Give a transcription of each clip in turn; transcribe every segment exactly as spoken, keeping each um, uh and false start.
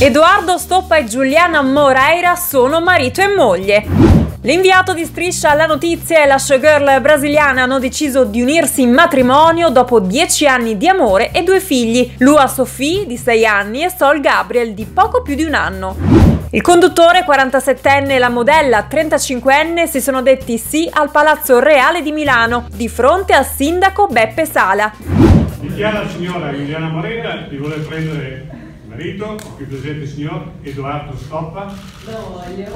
Edoardo Stoppa e Giuliana Moreira sono marito e moglie. L'inviato di Striscia alla Notizia e la showgirl brasiliana hanno deciso di unirsi in matrimonio dopo dieci anni di amore e due figli, Lua Sophie di sei anni e Sol Gabriel di poco più di un anno. Il conduttore quarantasettenne e la modella trentacinquenne si sono detti sì al Palazzo Reale di Milano, di fronte al sindaco Beppe Sala. Dichiara la signora Giuliana Moreira di voler prendere il marito, qui presente il signor Edoardo Stoppa. Lo voglio.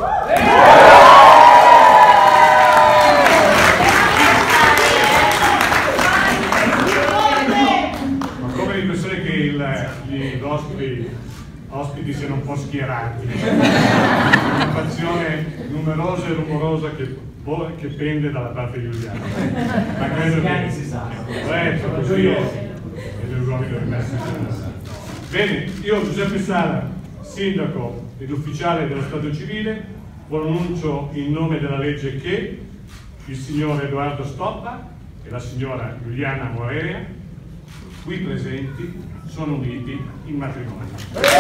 Ma come l'impressione che il, gli vostri ospiti siano un po' schierati, una fazione numerosa e rumorosa che, che pende dalla parte di Giuliano. Ma credo che si sa, certo, così è, e gli uomini dovrebbero essere. Bene, io Giuseppe Sala, sindaco ed ufficiale dello Stato civile, pronuncio in nome della legge che il signor Edoardo Stoppa e la signora Giuliana Moreira, qui presenti, sono uniti in matrimonio.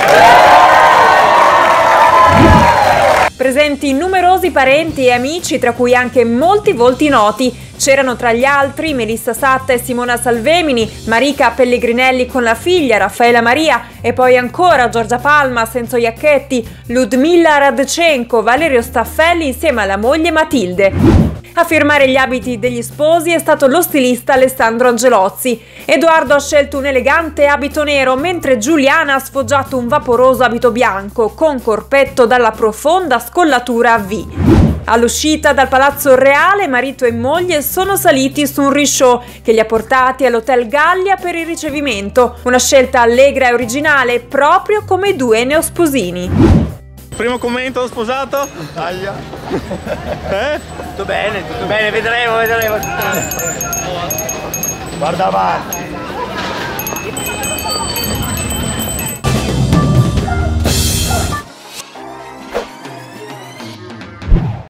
Presenti numerosi parenti e amici, tra cui anche molti volti noti. C'erano tra gli altri Melissa Satta e Simona Salvemini, Marica Pellegrinelli con la figlia Raffaela Maria e poi ancora Giorgia Palma, Enzo Iacchetti, Ludmilla Radchenko, Valerio Staffelli insieme alla moglie Matilde. A firmare gli abiti degli sposi è stato lo stilista Alessandro Angelozzi. Edoardo ha scelto un elegante abito nero, mentre Giuliana ha sfoggiato un vaporoso abito bianco, con corpetto dalla profonda scollatura a V. All'uscita dal Palazzo Reale, marito e moglie sono saliti su un risciò che li ha portati all'Hotel Gallia per il ricevimento. Una scelta allegra e originale, proprio come i due neosposini. Primo commento sposato? Taglia. Eh? Tutto bene, tutto bene, vedremo, vedremo. Guarda avanti.